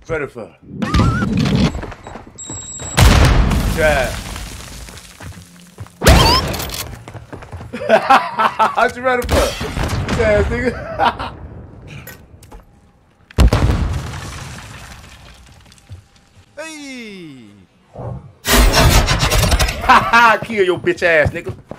Ready for? Yeah. What you ready for? Yeah, nigga. Hey! Kill your bitch ass, nigga.